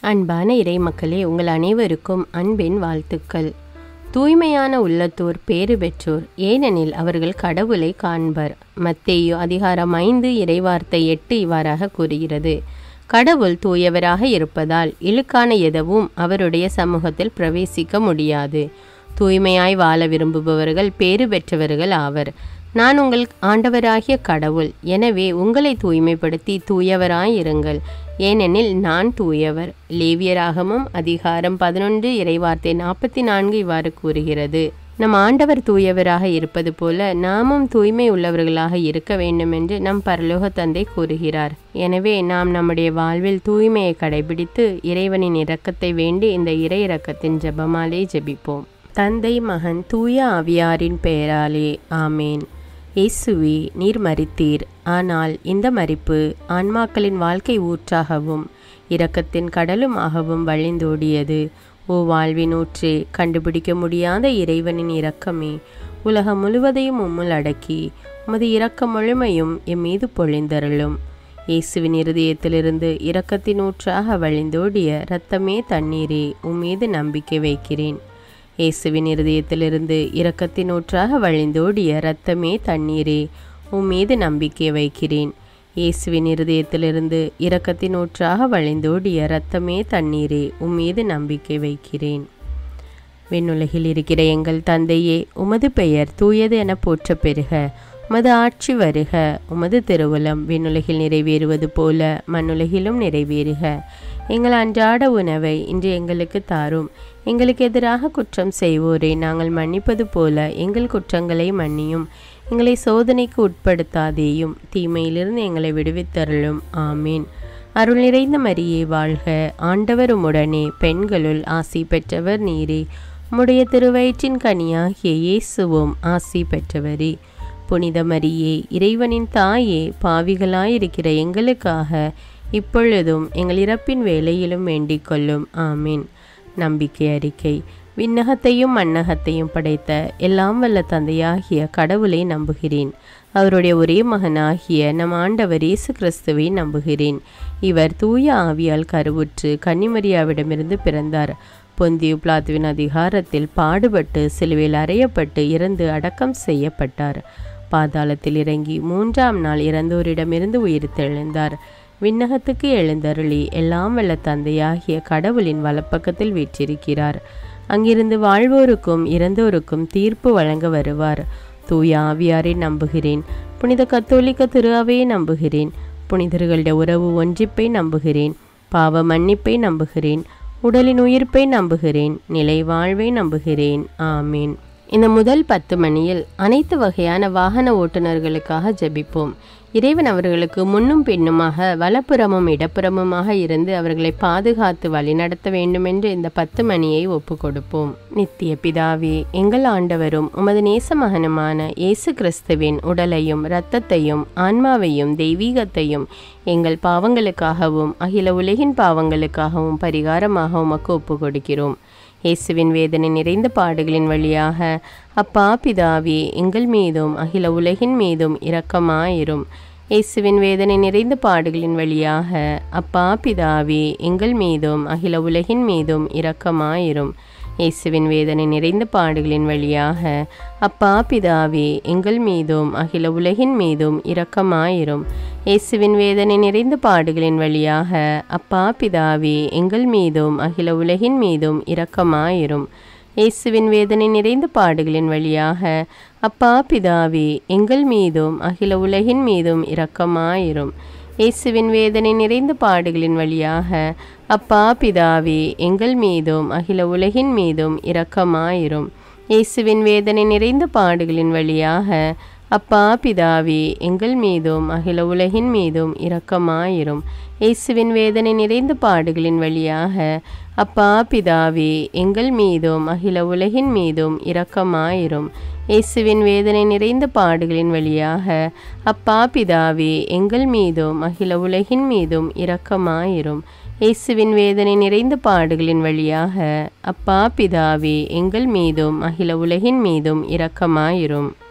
அன்பான இறை மக்களே, உங்கள் அனைவருக்கும் அன்பின் வாழ்த்துக்கள். தூய்மையான உள்ளத்தோர் பேறு பெற்றோர், ஏனெனில் அவர்கள் கடவுளை காண்பர். மத்தேயு அதிகாரம் 5 இறைவார்த்தை 8 இவ்வாறாக கூறுகிறது. கடவுள் தூயவராக இருப்பதால் இழுக்கான எதுவும் அவருடைய சமூகத்தில் பிரவேசிக்க முடியாது. தூய்மையாய் வாழ விரும்புபவர்கள் பேறு பெற்றவர்கள் ஆவர். நான் உங்கள் ஆண்டவராகிய கடவுள், எனவே உங்களை தூய்மைப்படுத்தி தூயவராயிருங்கள், ஏனெனில் நான் தூயவர். லேவியராகமம் அதிகாரம் 11 இறைவார்த்தை 44 இவ்வாறு கூறுகிறது. நம் ஆண்டவர் தூயவராக இருப்பது போல நாமும் தூய்மை உள்ளவர்களாக இருக்க வேண்டும் என்று நம் பரலோக தந்தை கூறுகிறார். எனவே நாம் நம்முடைய வாழ்வில் தூய்மையை கடைபிடித்து இறைவனின் இரக்கத்தை வேண்டி இந்த இறை இரக்கத்தின் ஜெபமாலே ஜெபிப்போம். தந்தை, மகன், தூய ஆவியாரின் பெயராலே ஆமேன். இயேசுவே, நீர் மரித்தீர், ஆனால் இந்த மரிப்பு ஆன்மாக்களின் வாழ்க்கை ஊற்றாகவும் இரக்கத்தின் கடலுமாகவும் வழிந்தோடியது. ஓ வாழ்வின் ஊற்றே, கண்டுபிடிக்க முடியாத இறைவனின் இரக்கமே, உலகம் முழுவதையும் உம்முள் அடக்கி உமது இரக்க முழுமையும் எம்மீது பொழிந்தருளும். இயேசுவின் இருதயத்திலிருந்து இரக்கத்தின் ஊற்றாக வழிந்தோடிய இரத்தமே தண்ணீரே, உம்மீது நம்பிக்கை வைக்கிறேன். இயேசுவின் இருதயத்திலிருந்து இரக்கத்தின் ஊற்றாக வழிந்தோடிய இரத்தமே தண்ணீரே, உம்மீது நம்பிக்கை வைக்கிறேன். இயேசுவின் இருதயத்திலிருந்து இரக்கத்தின் ஊற்றாக வழிந்தோடிய இரத்தமே தண்ணீரே, உம்மீது நம்பிக்கை வைக்கிறேன். விண்ணுலகில் இருக்கிற எங்கள் தந்தையே, உமது பெயர் தூயது என போற்ற பெறுக. உமது ஆட்சி வருக. உமது திருவுளம் விண்ணுலகில் நிறைவேறுவது போல மண்ணுலகிலும் நிறைவேறுக. எங்கள் அன்றாட உணவை இன்று எங்களுக்கு தாரும். எங்களுக்கு எதிராக குற்றம் செய்வோரை நாங்கள் மன்னிப்பது போல எங்கள் குற்றங்களை மன்னியும். எங்களை சோதனைக்கு உட்படுத்தாதேயும், தீமையிலிருந்து எங்களை விடுவித்தருளும். ஆமீன். அருள் நிறைந்த மரியே வாழ்க, ஆண்டவர் உம்முடனே, பெண்களுள் ஆசி பெற்றவர் நீரே. உம்முடைய திருவயிற்றின் கனியாகிய இயேசுவும் ஆசி பெற்றவரே. புனித மரியே, இறைவனின் தாயே, பாவிகளாயிருக்கிற எங்களுக்காக இப்பொழுதும் எங்கள் இறப்பின் வேளையிலும் வேண்டிக் கொள்ளும். ஆமீன். நம்பிக்கை அறிக்கை. விண்ணகத்தையும் மண்ணகத்தையும் படைத்த எல்லாம் வல்ல தந்தையாகிய கடவுளை நம்புகிறேன். அவருடைய ஒரே மகனாகிய நம் ஆண்டவர் இயேசு கிறிஸ்துவை நம்புகிறேன். இவர் தூய ஆவியால் கருவுற்று கன்னிமரியாவிடமிருந்து பிறந்தார். பொந்தியு பிலாத்துவின் அதிகாரத்தில் பாடுபட்டு சிலுவையில் அறையப்பட்டு இறந்து அடக்கம் செய்யப்பட்டார். பாதாளத்தில் இறங்கி 3ஆம் நாள் இறந்தோரிடமிருந்து உயிர்த்தெழுந்தார். விண்ணகத்துக்கு எழுந்தருளி எல்லாம் வல்ல தந்தையாகிய கடவுளின் வலப்பக்கத்தில் வீற்றிருக்கிறார். அங்கிருந்து வாழ்வோருக்கும் இறந்தோருக்கும் தீர்ப்பு வழங்க வருவார். தூய ஆவியாரை நம்புகிறேன். புனித கத்தோலிக்க திரு அவையை நம்புகிறேன். புனிதர்களுடைய உறவு ஒன்றிப்பை நம்புகிறேன். பாவ மன்னிப்பை நம்புகிறேன். உடலின் உயிர்ப்பை நம்புகிறேன். நிலை வாழ்வை நம்புகிறேன். ஆமீன். இந்த முதல் 10 மணியில் அனைத்து வகையான வாகன ஓட்டுநர்களுக்காக ஜெபிப்போம். இறைவன் அவர்களுக்கு முன்னும் பின்னுமாக வலப்புறமும் இடப்புறமுமாக இருந்து அவர்களை பாதுகாத்து வழிநடத்த வேண்டுமென்று இந்த 10 மணியை ஒப்பு கொடுப்போம். நித்திய பிதாவே, எங்கள் ஆண்டவரும் உமது நேச மகனுமான இயேசு கிறிஸ்துவின் உடலையும் இரத்தத்தையும் ஆன்மாவையும் தெய்வீகத்தையும் எங்கள் பாவங்களுக்காகவும் அகில உலகின் பாவங்களுக்காகவும் பரிகாரமாக உமக்கு ஒப்பு கொடுக்கிறோம். இயேசுவின் வேதனை நிறைந்த பாடுகளின் வழியாக அப்பா பிதாவே, எங்கள் மீதும் அகில உலகின் மீதும் இரக்கமாயிரும். இயேசுவின் வேதனை நிறைந்த பாடுகளின் வழியாக அப்பா பிதாவே, எங்கள் மீதும் அகில உலகின் மீதும் இரக்கமாயிரும். இயேசுவின் வேதனை நிறைந்த பாடுகளின் வழியாக அப்பா பிதாவே, எங்கள் மீதும் அகில உலகின் மீதும் இரக்கமாயிரும். இயேசுவின் வேதனை நிறைந்த பாடுகளின் வழியாக அப்பா பிதாவே, எங்கள் மீதும் அகில உலகின் மீதும் இரக்கமாயிரும். இயேசுவின் வேதனை நிறைந்த பாடுகளின் வழியாக அப்பா பிதாவே, எங்கள் மீதும் அகில உலகின் மீதும் இரக்கமாயிரும். இயேசுவின் வேதனை நிறைந்த பாடுகளின் வழியாக அப்பா பிதாவே, எங்கள் மீதும் அகில உலகின் மீதும் இரக்கமாயிரும். இயேசுவின் வேதனை நிறைந்த பாடுகளின் வழியாக அப்பா பிதாவே, எங்கள் மீதும் அகில உலகின் மீதும் இரக்கமாயிரும். இயேசுவின் வேதனை நிறைந்த பாடுகளின் வழியாக அப்பா பிதாவே, எங்கள் மீதும் அகில உலகின் மீதும் இரக்கமாயிரும். இயேசுவின் வேதனை நிறைந்த பாடுகளின் வழியாக அப்பா பிதாவே, எங்கள் மீதும் அகில உலகின் மீதும் இரக்கமாயிரும். இயேசுவின் வேதனை நிறைந்த பாடுகளின் வழியாக அப்பா பிதாவே, எங்கள் மீதும் அகில உலகின் மீதும் இரக்கமாயிரும்.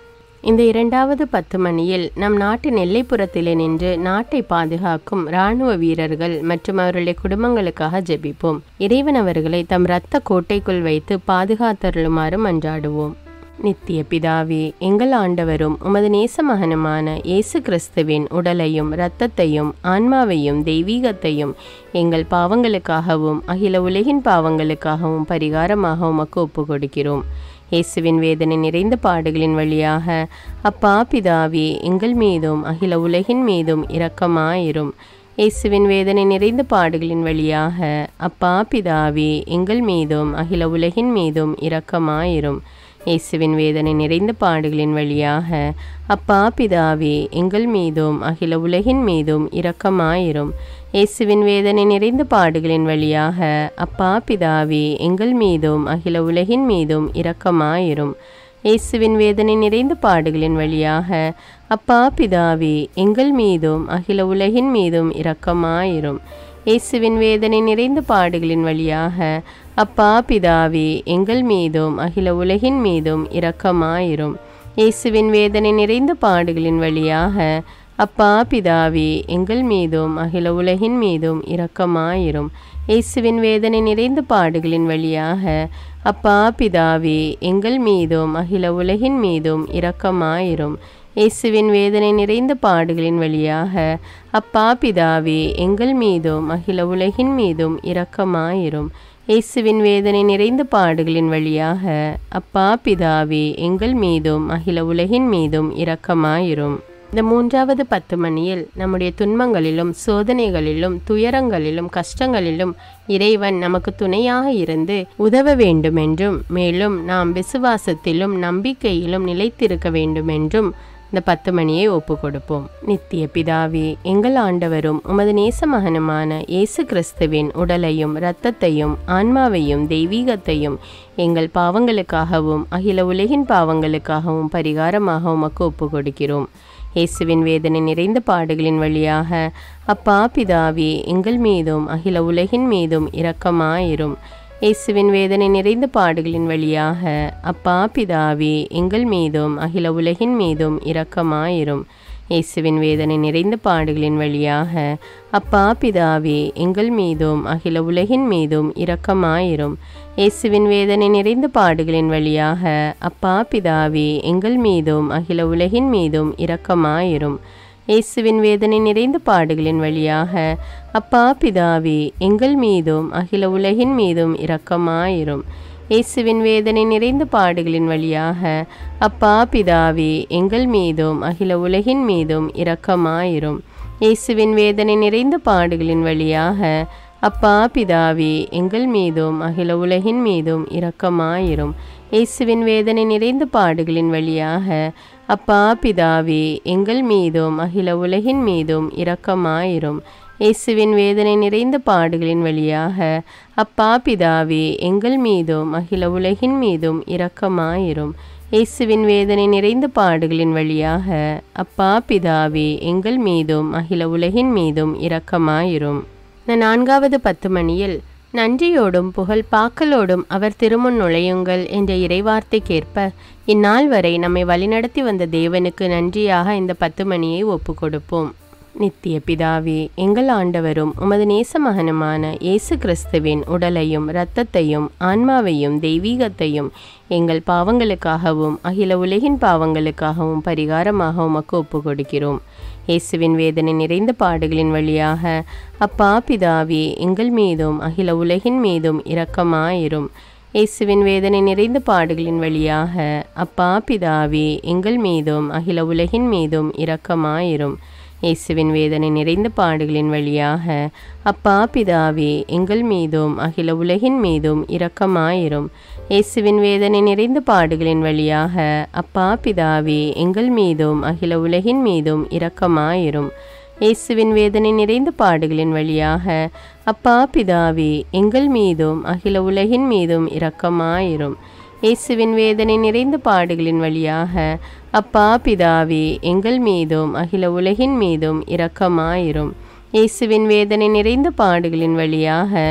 இந்த இரண்டாவது 10 மணியில் நம் நாட்டின் எல்லைப்புறத்திலே நின்று நாட்டை பாதுகாக்கும் இராணுவ வீரர்கள் மற்றும் அவர்களுடைய குடும்பங்களுக்காக ஜெபிப்போம். இறைவன் அவர்களை தம் இரத்த கோட்டைக்குள் வைத்து பாதுகாத்தருளுமாறு மன்றாடுவோம். நித்திய பிதாவே, எங்கள் ஆண்டவரும் உமது நேச மகனுமான இயேசு கிறிஸ்துவின் உடலையும் இரத்தத்தையும் ஆன்மாவையும் தெய்வீகத்தையும் எங்கள் பாவங்களுக்காகவும் அகில உலகின் பாவங்களுக்காகவும் பரிகாரமாக உமக்கு ஒப்பு கொடுக்கிறோம். இயேசுவின் வேதனை நிறைந்த பாடுகளின் வழியாக அப்பா பிதாவே, எங்கள் மீதும் அகில உலகின் மீதும் இரக்கமாயிரும். இயேசுவின் வேதனை நிறைந்த பாடுகளின் வழியாக அப்பா பிதாவே, எங்கள் மீதும் அகில உலகின் மீதும் இரக்கமாயிரும். இயேசுவின் வேதனை நிறைந்த பாடுகளின் வழியாக அப்பா பிதாவே, எங்கள் மீதும் அகில உலகின் மீதும் இரக்கமாயிரும். இயேசுவின் வேதனை நிறைந்த பாடுகளின் வழியாக அப்பா பிதாவே, எங்கள் மீதும் அகில உலகின் மீதும் இரக்கமாயிரும். இயேசுவின் வேதனை நிறைந்த பாடுகளின் வழியாக அப்பா பிதாவே, எங்கள் மீதும் அகில உலகின் மீதும் இரக்கமாயிரும். இயேசுவின் வேதனை நிறைந்த பாடுகளின் வழியாக அப்பா பிதாவே, எங்கள் மீதும் அகில உலகின் மீதும் இரக்கமாயிரும். இயேசுவின் வேதனை நிறைந்த பாடுகளின் வழியாக அப்பா பிதாவே, எங்கள் மீதும் அகில உலகின் மீதும் இரக்கமாயிரும். இயேசுவின் வேதனை நிறைந்த பாடுகளின் வழியாக அப்பா பிதாவே, எங்கள் மீதும் அகில உலகின் மீதும் இரக்கமாயிரும். இயேசுவின் வேதனை நிறைந்த பாடுகளின் வழியாக அப்பா பிதாவே, எங்கள் மீதும் அகில உலகின் மீதும் இரக்கமாயிரும். இயேசுவின் வேதனை நிறைந்த பாடுகளின் வழியாக அப்பா பிதாவே, எங்கள் மீதும் அகில உலகின் மீதும் இரக்கமாயிரும். இந்த மூன்றாவது 10 மணியில் நம்முடைய துன்பங்களிலும் சோதனைகளிலும் துயரங்களிலும் கஷ்டங்களிலும் இறைவன் நமக்கு துணையாக இருந்து உதவ வேண்டுமென்றும், மேலும் நாம் விசுவாசத்திலும் நம்பிக்கையிலும் நிலைத்திருக்க வேண்டுமென்றும் இந்த 10 மணியை ஒப்பு கொடுப்போம். நித்திய பிதாவே, எங்கள் ஆண்டவரும் உமது நேச மகனுமான இயேசு கிறிஸ்துவின் உடலையும் இரத்தத்தையும் ஆன்மாவையும் தெய்வீகத்தையும் எங்கள் பாவங்களுக்காகவும் அகில உலகின் பாவங்களுக்காகவும் பரிகாரமாக உமக்கு ஒப்பு கொடுக்கிறோம். இயேசுவின் வேதனை நிறைந்த பாடுகளின் வழியாக அப்பா பிதாவே, எங்கள் மீதும் அகில உலகின் மீதும் இரக்கமாயிரும். இயேசுவின் வேதனை நிறைந்த பாடுகளின் வழியாக அப்பா பிதாவே, எங்கள் மீதும் அகில உலகின் மீதும் இரக்கமாயிரும். இயேசுவின் வேதனை நிறைந்த பாடுகளின் வழியாக அப்பா பிதாவே, எங்கள் மீதும் அகில உலகின் மீதும் இரக்கமாயிரும். இயேசுவின் வேதனை நிறைந்த பாடுகளின் வழியாக அப்பா பிதாவே, எங்கள் மீதும் அகில உலகின் மீதும் இரக்கமாயிரும். இயேசுவின் வேதனை நிறைந்த பாடுகளின் வழியாக அப்பா பிதாவே, எங்கள் மீதும் அகில உலகின் மீதும் இரக்கமாயிரும். இயேசுவின் வேதனை நிறைந்த பாடுகளின் வழியாக அப்பா பிதாவே, எங்கள் மீதும் அகில உலகின் மீதும் இரக்கமாயிரும். இயேசுவின் வேதனை நிறைந்த பாடுகளின் வழியாக அப்பா பிதாவே, எங்கள் மீதும் அகில உலகின் மீதும் இரக்கமாயிரும். இயேசுவின் வேதனை நிறைந்த பாடுகளின் வழியாக அப்பா பிதாவே, எங்கள் மீதும் அகில உலகின் மீதும் இரக்கமாயிரும். இயேசுவின் வேதனை நிறைந்த பாடுகளின் வழியாக அப்பா பிதாவே, எங்கள் மீதும் அகில உலகின் மீதும் இரக்கமாயிரும். இயேசுவின் வேதனை நிறைந்த பாடுகளின் வழியாக அப்பா பிதாவே, எங்கள் மீதும் அகில உலகின் மீதும் இரக்கமாயிரும். இந்த நான்காவது 10 மணியில் நன்றியோடும் புகழ் பாக்கலோடும் அவர் திருமுன் நுழையுங்கள் என்ற இறைவார்த்தைக்கேற்ப இந்நாள் வரை நம்மை வழிநடத்தி வந்த தேவனுக்கு நன்றியாக இந்த 10 மணியை ஒப்பு கொடுப்போம். நித்திய பிதாவே, எங்கள் ஆண்டவரும் உமது நேச மகனுமான இயேசு கிறிஸ்துவின் உடலையும் இரத்தத்தையும் ஆன்மாவையும் தெய்வீகத்தையும் எங்கள் பாவங்களுக்காகவும் அகில உலகின் பாவங்களுக்காகவும் பரிகாரமாக உமக்கு ஒப்பு கொடுக்கிறோம். இயேசுவின் வேதனை நிறைந்த பாடுகளின் வழியாக அப்பா பிதாவே, எங்கள் மீதும் அகில உலகின் மீதும் இரக்கமாயிரும். இயேசுவின் வேதனை நிறைந்த பாடுகளின் வழியாக அப்பா பிதாவே, எங்கள் மீதும் அகில உலகின் மீதும் இரக்கமாயிரும். இயேசுவின் வேதனை நிறைந்த பாடுகளின் வழியாக அப்பா பிதாவே, எங்கள் மீதும் அகில உலகின் மீதும் இரக்கமாயிரும். இயேசுவின் வேதனை நிறைந்த பாடுகளின் வழியாக அப்பா பிதாவே, எங்கள் மீதும் அகில உலகின் மீதும் இரக்கமாயிரும். இயேசுவின் வேதனை நிறைந்த பாடுகளின் வழியாக அப்பா பிதாவே, எங்கள் மீதும் அகில உலகின் மீதும் இரக்கமாயிரும். இயேசுவின் வேதனை நிறைந்த பாடுகளின் வழியாக அப்பா பிதாவே, எங்கள் மீதும் அகில உலகின் மீதும் இரக்கமாயிரும். இயேசுவின் வேதனை நிறைந்த பாடுகளின் வழியாக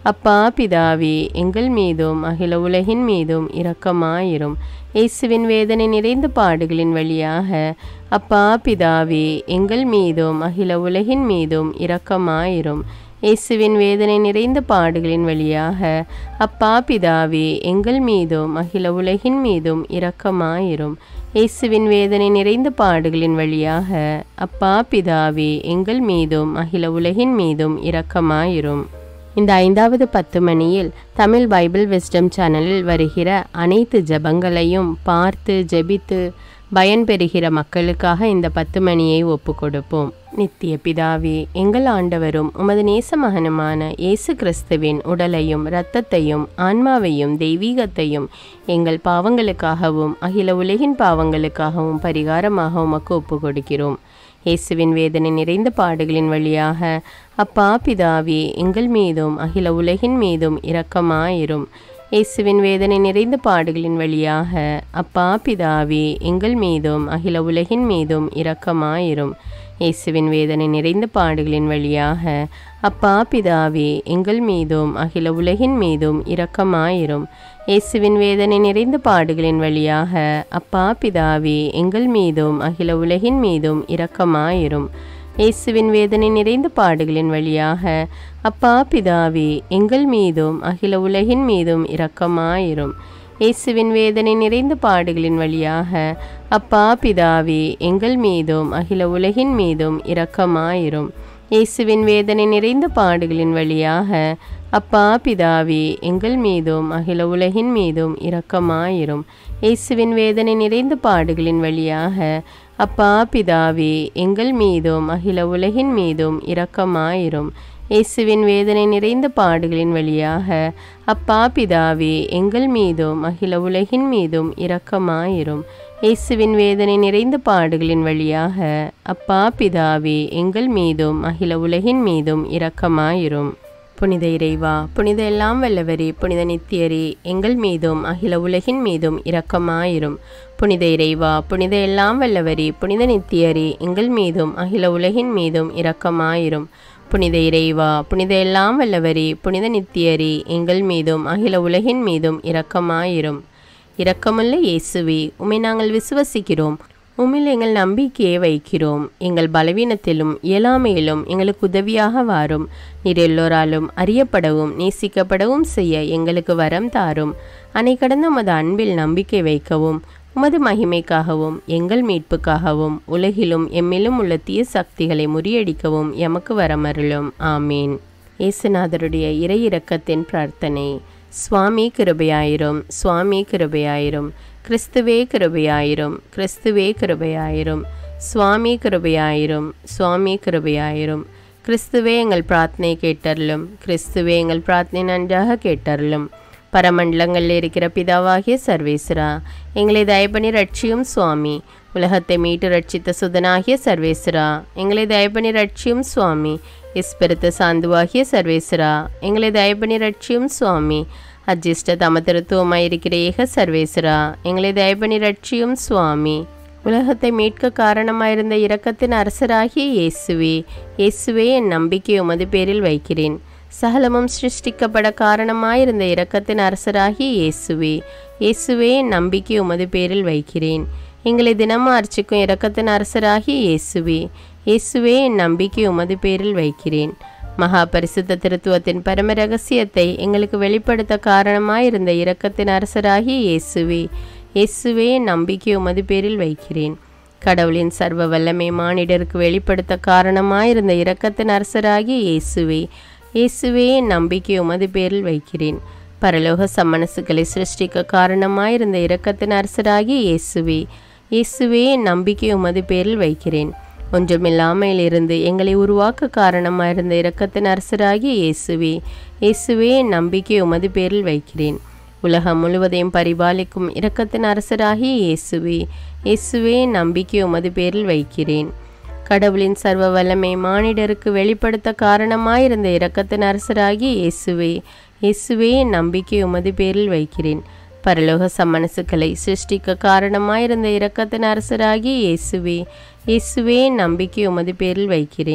அப்பா பிதாவே, எங்கள் மீதும் அகில உலகின் மீதும் இரக்கமாயிரும். இயேசுவின் வேதனை நிறைந்த பாடுகளின் வழியாக அப்பா பிதாவே, எங்கள் மீதும் அகில உலகின் மீதும் இரக்கமாயிரும். இயேசுவின் வேதனை நிறைந்த பாடுகளின் வழியாக அப்பா பிதாவே, எங்கள் மீதும் அகில உலகின் மீதும் இரக்கமாயிரும். இயேசுவின் வேதனை நிறைந்த பாடுகளின் வழியாக அப்பா பிதாவே, எங்கள் மீதும் அகில உலகின் மீதும் இரக்கமாயிரும். இந்த 5வது 10 மணியில் தமிழ் பைபிள் விஸ்டம் சேனலில் வருகிற அனைத்து ஜெபங்களையும் பார்த்து ஜெபித்து பயன்பெறுகிற மக்களுக்காக இந்த 10 மணியை ஒப்பு கொடுப்போம். நித்திய பிதாவே, எங்கள் ஆண்டவரும் உமது நேச மகனுமான இயேசு கிறிஸ்துவின் உடலையும் இரத்தத்தையும் ஆன்மாவையும் தெய்வீகத்தையும் எங்கள் பாவங்களுக்காகவும் அகில உலகின் பாவங்களுக்காகவும் பரிகாரமாக உமக்கு ஒப்பு கொடுக்கிறோம். இயேசுவின் வேதனை நிறைந்த பாடுகளின் வழியாக அப்பா பிதாவே, எங்கள் மீதும் அகில உலகின் மீதும் இரக்கமாயிரும். இயேசுவின் வேதனை நிறைந்த பாடுகளின் வழியாக அப்பா பிதாவே, எங்கள் மீதும் அகில உலகின் மீதும் இரக்கமாயிரும். இயேசுவின் வேதனை நிறைந்த பாடுகளின் வழியாக அப்பா பிதாவே, எங்கள் மீதும் அகில உலகின் மீதும் இரக்கமாயிரும். இயேசுவின் வேதனை நிறைந்த பாடுகளின் வழியாக அப்பா பிதாவே, எங்கள் மீதும் அகில உலகின் மீதும் இரக்கமாயிரும். இயேசுவின் வேதனை நிறைந்த பாடுகளின் வழியாக அப்பா பிதாவே, எங்கள் மீதும் அகில உலகின் மீதும் இரக்கமாயிரும். இயேசுவின் வேதனை நிறைந்த பாடுகளின் வழியாக அப்பா பிதாவே, எங்கள் மீதும் அகில உலகின் மீதும் இரக்கமாயிரும். இயேசுவின் வேதனை நிறைந்த பாடுகளின் வழியாக அப்பா பிதாவே, எங்கள் மீதும் அகில உலகின் மீதும் இரக்கமாயிரும். இயேசுவின் வேதனை நிறைந்த பாடுகளின் வழியாக அப்பா பிதாவே, எங்கள் மீதும் அகில உலகின் மீதும் இரக்கமாயிரும். இயேசுவின் வேதனை நிறைந்த பாடுகளின் வழியாக அப்பா பிதாவே, எங்கள் மீதும் அகில உலகின் மீதும் இரக்கமாயிரும். இயேசுவின் வேதனை நிறைந்த பாடுகளின் வழியாக அப்பா பிதாவே, எங்கள் மீதும் அகில உலகின் மீதும் இரக்கமாயிரும். புனித இறைவா, புனித எல்லாம் வல்லவரே, புனித நித்தியரே, எங்கள் மீதும் அகில உலகின் மீதும் இரக்கமாயிரும். புனித இறைவா, புனித எல்லாம் வல்லவரே, புனித நித்தியரே, எங்கள் மீதும் அகில உலகின் மீதும் இரக்கமாயிரும். புனித இறைவா, புனித எல்லாம் வல்லவரே, புனித நித்தியரே, எங்கள் மீதும் அகில உலகின் மீதும் இரக்கமாயிரும். இரக்கமுள்ள இயேசுவே, உம்மை நாங்கள் விசுவசிக்கிறோம். உம்மில் எங்கள் நம்பிக்கையை வைக்கிறோம். எங்கள் பலவீனத்திலும் இயலாமையிலும் எங்களுக்கு உதவியாக வாரும். நீர் எல்லோராலும் அறியப்படவும் நேசிக்கப்படவும் செய்ய எங்களுக்கு வரம் தாரும். அன்னை கடந்த உமது அன்பில் நம்பிக்கை வைக்கவும் உமது மகிமைக்காகவும் எங்கள் மீட்புக்காகவும் உலகிலும் எம்மிலும் உள்ள தீய சக்திகளை முறியடிக்கவும் எமக்கு வரமருளும். ஆமீன். இயேசுநாதருடைய இறை இரக்கத்தின் பிரார்த்தனை. சுவாமி கிருபையாயிரும், சுவாமி கிருபையாயிரும். கிறிஸ்துவே கிருபையாயிரும், கிறிஸ்துவே கிருபையாயிரும். சுவாமி கிருபையாயிரும், சுவாமி கிருபையாயிரும். கிறிஸ்துவே எங்கள் பிரார்த்தனை கேட்டருளும், கிறிஸ்துவே எங்கள் பிரார்த்தனை நன்றாக கேட்டருளும். பரமண்டலங்களில் இருக்கிற பிதாவாகிய சர்வேஸ்வரா, எங்களை தயபணி ரட்சியும் சுவாமி. உலகத்தை மீட்டு ரட்சித்த சுதனாகிய சர்வேஸ்வரா, எங்களை தயபணி ரட்சியும் சுவாமி. இஸ்பிரித்து சாந்துவாகிய சர்வேஸ்வரா, எங்களை தயபணி ரட்சியும் சுவாமி. அஜிஷ்ட தமத்திருத்துவமாயிருக்கிற ஏக சர்வேஸ்வரா, எங்களை தயபணி ரட்சியும் சுவாமி. உலகத்தை மீட்க காரணமாயிருந்த இரக்கத்தின் அரசராகிய இயேசுவே, இயேசுவே என் நம்பிக்கை உமது பேரில் வைக்கிறேன். சகலமும் சிருஷ்டிக்கப்பட காரணமாயிருந்த இரக்கத்தின் அரசராகிய இயேசுவே, இயேசுவே என் நம்பிக்கை உமது பேரில் வைக்கிறேன். எங்களை தினமும் அர்ச்சிக்கும் இரக்கத்தின் அரசராகிய இயேசுவே, இயேசுவே என் நம்பிக்கை உமது பேரில் வைக்கிறேன். மகா பரிசுத்த திருத்துவத்தின் பரம ரகசியத்தை எங்களுக்கு வெளிப்படுத்த காரணமாயிருந்த இரக்கத்தின் அரசராகிய இயேசுவே, இயேசுவே என் நம்பிக்கை உமது பேரில் வைக்கிறேன். கடவுளின் சர்வ வல்லமை மானிடருக்கு வெளிப்படுத்த காரணமாயிருந்த இரக்கத்தின் அரசராகிய இயேசுவே, இயேசுவே என் நம்பிக்கை உமது பேரில் வைக்கிறேன். பரலோக சம்மனசுகளை சிருஷ்டிக்க காரணமாயிருந்த இரக்கத்தின் அரசராகிய இயேசுவே, இயேசுவே என் நம்பிக்கை உமது பேரில் வைக்கிறேன். ஒன்றுமில்லாமையிலிருந்து எங்களை உருவாக்க காரணமாயிருந்த இரக்கத்தின் அரசராகிய இயேசுவே, இயேசுவே என் நம்பிக்கை உமது பேரில் வைக்கிறேன். உலகம் முழுவதையும் பரிபாலிக்கும் இரக்கத்தின் அரசராகிய இயேசுவே, இயேசுவே என் நம்பிக்கை உமது பேரில் வைக்கிறேன். கடவுளின் சர்வ வல்லமை மானிடருக்கு வெளிப்படுத்த காரணமாயிருந்த இரக்கத்தின் அரசராகிய இயேசுவே, இயேசுவே என் நம்பிக்கை உமது பேரில் வைக்கிறேன். பரலோக சம்மனசுக்களை சிருஷ்டிக்க காரணமாயிருந்த இரக்கத்தின் அரசராகிய இயேசுவே, இயேசுவே என் நம்பிக்கை உமது பேரில் வைக்கிறேன்.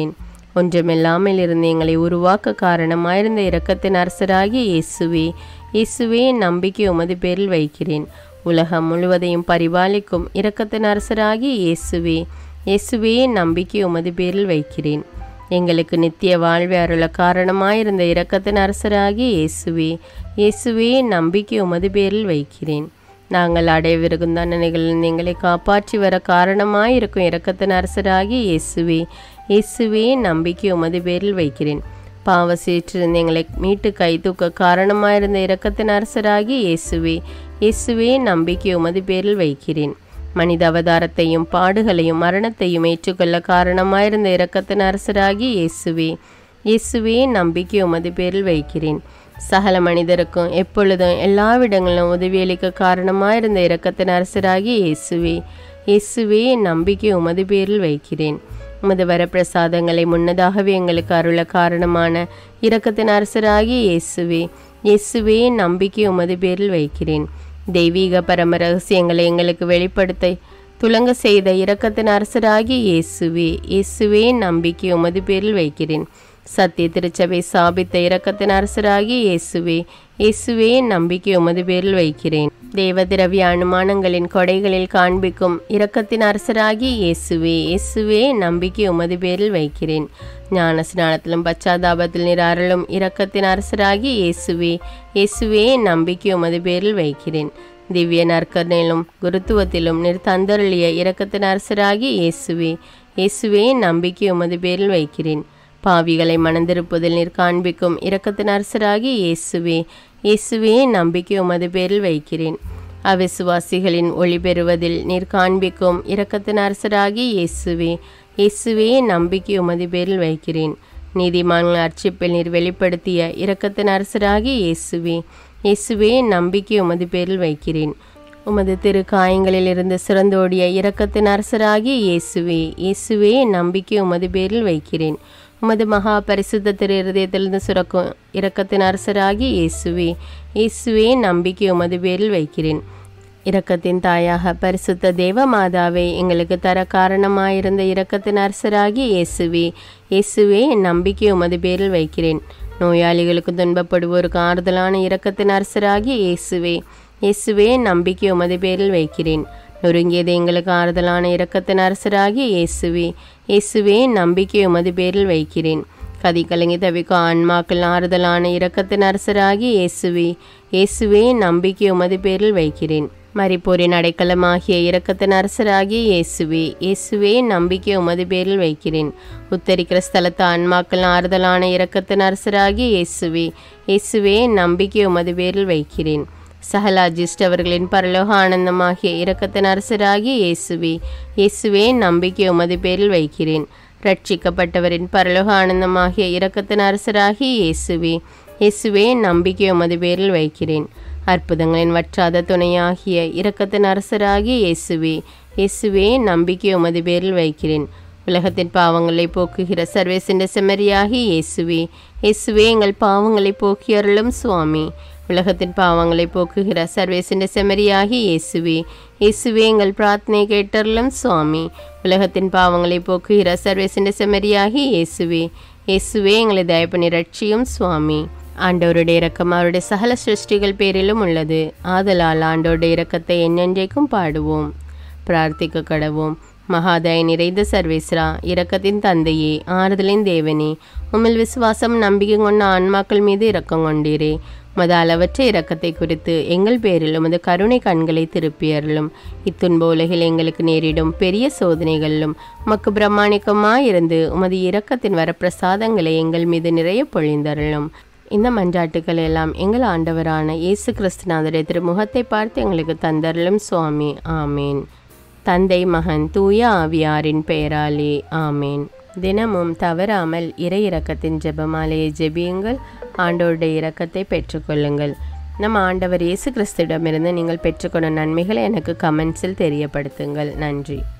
ஒன்றுமில்லாமல் இருந்து எங்களை உருவாக்க காரணமாயிருந்த இரக்கத்தின் அரசராகிய இயேசுவே, இயேசுவே நம்பிக்கை உமது பேரில் வைக்கிறேன். உலகம் முழுவதையும் பரிபாலிக்கும் இரக்கத்தின் அரசராகிய இயேசுவே, இயேசுவே நம்பிக்கை உமது பேரில் வைக்கிறேன். எங்களுக்கு நித்திய வாழ்வை அருள காரணமாயிருந்த இரக்கத்தின் அரசராகிய இயேசுவே, இயேசுவே நம்பிக்கை உமது பேரில் வைக்கிறேன். நாங்கள் அடையவிருக்கும் தண்டனைகளில் எங்களை காப்பாற்றி வர காரணமாயிருக்கும் இரக்கத்தின் அரசராகிய இயேசுவே, இயேசுவே நம்பிக்கை உமது பேரில் வைக்கிறேன். பாவ சேற்றிருந்து எங்களை மீட்டு கை தூக்க காரணமாயிருந்த இரக்கத்தின் அரசராகிய இயேசுவே, இயேசுவே நம்பிக்கை உமது பேரில் வைக்கிறேன். மனித அவதாரத்தையும் பாடுகளையும் மரணத்தையும் ஏற்றுக்கொள்ள காரணமாயிருந்த இரக்கத்தின் அரசராகிய இயேசுவே, இயேசுவே நம்பிக்கை உமது பேரில் வைக்கிறேன். சகல மனிதருக்கும் எப்பொழுதும் எல்லாவிடங்களிலும் உதவியளிக்க காரணமாயிருந்த இரக்கத்தின் அரசராகிய இயேசுவே, இயேசுவே நம்பிக்கை உமது பேரில் வைக்கிறேன். உமது வரப்பிரசாதங்களை முன்னதாகவே எங்களுக்கு அருள காரணமான இரக்கத்தின் அரசராகிய இயேசுவே, இயேசுவே நம்பிக்கை உமது பேரில் வைக்கிறேன். தெய்வீக பரம ரகசியங்களை எங்களுக்கு வெளிப்படுத்த துலங்க செய்த இரக்கத்தின் அரசராகிய இயேசுவே, இயேசுவே நம்பிக்கை உமது பேரில் வைக்கிறேன். சத்திய திருச்சபை சாபித்த இரக்கத்தின் அரசராகிய இயேசுவே, இயேசுவே நம்பிக்கை உமது பேரில் வைக்கிறேன். தேவதிரவிய அனுமானங்களின் கொடைகளில் காண்பிக்கும் இரக்கத்தின் அரசராகிய இயேசுவே, இயேசுவே நம்பிக்கை உமது பேரில் வைக்கிறேன். ஞான ஸ்நானத்திலும் பச்சாதாபத்தில் நீர் அருளும் இரக்கத்தின் அரசராகிய இயேசுவே, இயேசுவே நம்பிக்கை உமது பேரில் வைக்கிறேன். திவ்ய நற்கருணையிலும் குருத்துவத்திலும் நீர் தந்தருளிய இரக்கத்தின் அரசராகிய இயேசுவே, இயேசுவே நம்பிக்கை உமது பேரில் வைக்கிறேன். பாவிகளை மணந்திருப்பதில் நீர் காண்பிக்கும் இரக்கத்தின் அரசராகிய இயேசுவே, இயேசுவே நம்பிக்கை உமது பேரில் வைக்கிறேன். அவிசுவாசிகளின் ஒளி பெறுவதில் நீர் காண்பிக்கும் இரக்கத்தின் அரசராகிய இயேசுவே, இயேசுவே நம்பிக்கை உமது பேரில் வைக்கிறேன். நீதிமான்கள் அர்ச்சிப்பில் நீர் வெளிப்படுத்திய இரக்கத்தின் அரசராகிய இயேசுவே, இயேசுவே நம்பிக்கை உமது பேரில் வைக்கிறேன். உமது திரு காயங்களிலிருந்து சிறந்தோடிய இரக்கத்தின் அரசராகிய இயேசுவே, இயேசுவே நம்பிக்கை உமது பேரில் வைக்கிறேன். உமது மகா பரிசுத்த திரு இருதயத்திலிருந்து சுரக்கும் இரக்கத்தின் அரசராகிய இயேசுவே, இயேசுவே நம்பிக்கை உமது பேரில் வைக்கிறேன். இரக்கத்தின் தாயாக பரிசுத்த தேவ மாதாவை எங்களுக்கு தர காரணமாயிருந்த இரக்கத்தின் அரசராகிய இயேசுவே, இயேசுவே நம்பிக்கை உமது பேரில் வைக்கிறேன். நோயாளிகளுக்கு துன்பப்படுவோருக்கு ஆறுதலான இரக்கத்தின் அரசராகிய இயேசுவே, இயேசுவே நம்பிக்கை உமது பேரில் வைக்கிறேன். நொறுங்கியது எங்களுக்கு ஆறுதலான இரக்கத்தின் அரசராகிய இயேசுவே, இயேசுவே நம்பிக்கை உமது பேரில் வைக்கிறேன். கதி கலங்கி தவிக்கும் ஆன்மாக்கள் ஆறுதலான இரக்கத்தின் அரசராகிய இயேசுவே, இயேசுவே நம்பிக்கை உமது பேரில் வைக்கிறேன். மரிப்போரின் அடைக்கலமாகிய இரக்கத்தின் அரசராகிய இயேசுவே, இயேசுவே நம்பிக்கை உமது பேரில் வைக்கிறேன். உத்தரிக்கிற ஸ்தலத்து ஆன்மாக்கள் ஆறுதலான இரக்கத்தின் அரசராகிய இயேசுவே, இயேசுவே நம்பிக்கை உமது பேரில் வைக்கிறேன். சகலாஜிஸ்ட் அவர்களின் பரலோக ஆனந்தமாகிய இரக்கத்தின் அரசராகிய இயேசுவே, இயேசுவே நம்பிக்கை உமது பேரில் வைக்கிறேன். ரட்சிக்கப்பட்டவரின் பரலோக ஆனந்தமாகிய இரக்கத்தின் அரசராகிய இயேசுவே, இயேசுவே நம்பிக்கை உமது பேரில் வைக்கிறேன். அற்புதங்களின் வற்றாத துணையாகிய இரக்கத்தின் அரசராகிய இயேசுவே, இயேசுவே நம்பிக்கை உமது பேரில் வைக்கிறேன். உலகத்தின் பாவங்களை போக்குகிற சர்வேசின்ற செம்மறியாகிய இயேசுவே, இயேசுவே எங்கள் பாவங்களை போக்கி அருளும் சுவாமி. உலகத்தின் பாவங்களை போக்குகிற சர்வேசின்ற செம்மறியாகிய இயேசுவே, இயேசுவே எங்கள் பிரார்த்தனை கேட்டருளும் சுவாமி. உலகத்தின் பாவங்களை போக்குகிற சர்வேசின்ற செம்மறியாகிய இயேசுவே, இயேசுவே எங்களை தயப்பனி ரட்சியும் சுவாமி. ஆண்டவருடைய இரக்கம் அவருடைய சகல சிருஷ்டிகள் பேரிலும் உள்ளது. ஆதலால் ஆண்டவருடைய இரக்கத்தை என்னென்றைக்கும் பாடுவோம். பிரார்த்திக்க கடவோம். மகாதய நிறைந்த சர்வேஸ்வரா, இரக்கத்தின் தந்தையே, ஆறுதலின் தேவனே, உம்மில் விசுவாசம் நம்பிக்கை கொண்ட ஆன்மாக்கள் மீது இரக்கம் கொண்டீரே. உமது அளவற்ற இரக்கத்தை குறித்து எங்கள் பேரில் உமது கருணை கண்களை திருப்பியருளும். இத்துன்ப உலகில் எங்களுக்கு நேரிடும் பெரிய சோதனைகளிலும் உமக்கு பிரமாணிக்கமாயிருந்து உமது இரக்கத்தின் வரப்பிரசாதங்களை எங்கள் மீது நிறைய பொழிந்தருளும். இந்த மன்றாட்டுக்கள் எல்லாம் எங்கள் ஆண்டவரான இயேசு கிறிஸ்துநாதருடைய திருமுகத்தை பார்த்து எங்களுக்கு தந்தருளும் சுவாமி. ஆமேன். தந்தை, மகன், தூய ஆவியாரின் பெயராலே ஆமேன். தினமும் தவறாமல் இறை இரக்கத்தின் ஜெபமாலையை ஜெபியுங்கள். ஆண்டவருடைய இரக்கத்தை பெற்றுக்கொள்ளுங்கள். நம் ஆண்டவர் இயேசு கிறிஸ்துவிடமிருந்து நீங்கள் பெற்றுக்கொண்ட நன்மைகளை எனக்கு கமெண்ட்ஸில் தெரியப்படுத்துங்கள். நன்றி.